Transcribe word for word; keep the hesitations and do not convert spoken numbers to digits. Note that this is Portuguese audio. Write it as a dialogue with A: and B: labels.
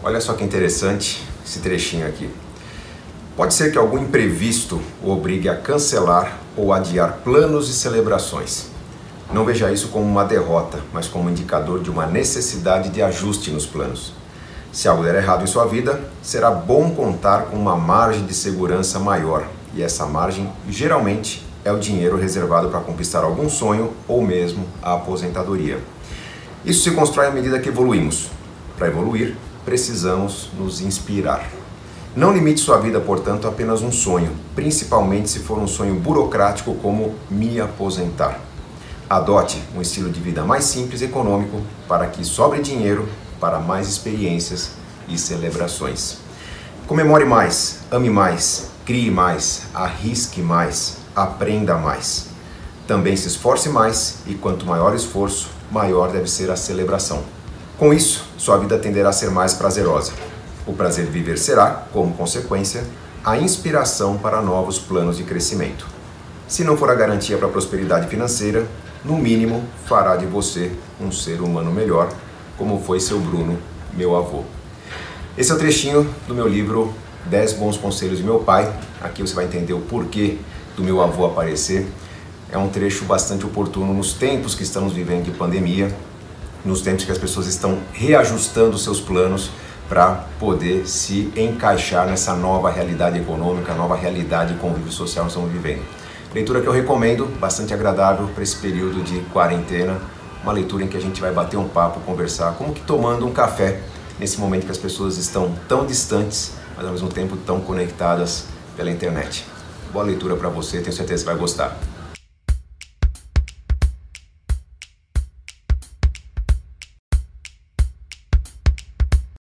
A: Olha só que interessante esse trechinho aqui. Pode ser que algum imprevisto o obrigue a cancelar ou adiar planos e celebrações. Não veja isso como uma derrota, mas como um indicador de uma necessidade de ajuste nos planos. Se algo der errado em sua vida, será bom contar com uma margem de segurança maior, e essa margem geralmente é o dinheiro reservado para conquistar algum sonho ou mesmo a aposentadoria. Isso se constrói à medida que evoluímos. Para evoluir, precisamos nos inspirar. Não limite sua vida, portanto, a apenas um sonho, principalmente se for um sonho burocrático como me aposentar. Adote um estilo de vida mais simples e econômico para que sobre dinheiro para mais experiências e celebrações. Comemore mais, ame mais, crie mais, arrisque mais, aprenda mais. Também se esforce mais e quanto maior o esforço, maior deve ser a celebração. Com isso, sua vida tenderá a ser mais prazerosa. O prazer de viver será, como consequência, a inspiração para novos planos de crescimento. Se não for a garantia para a prosperidade financeira, no mínimo fará de você um ser humano melhor, como foi seu Bruno, meu avô. Esse é o trechinho do meu livro dez Bons Conselhos de Meu Pai. Aqui você vai entender o porquê do meu avô aparecer. É um trecho bastante oportuno nos tempos que estamos vivendo de pandemia, nos tempos que as pessoas estão reajustando seus planos para poder se encaixar nessa nova realidade econômica, nova realidade de convívio social que estamos vivendo. Leitura que eu recomendo, bastante agradável para esse período de quarentena, uma leitura em que a gente vai bater um papo, conversar, como que tomando um café, nesse momento que as pessoas estão tão distantes, mas ao mesmo tempo tão conectadas pela internet. Boa leitura para você, tenho certeza que vai gostar.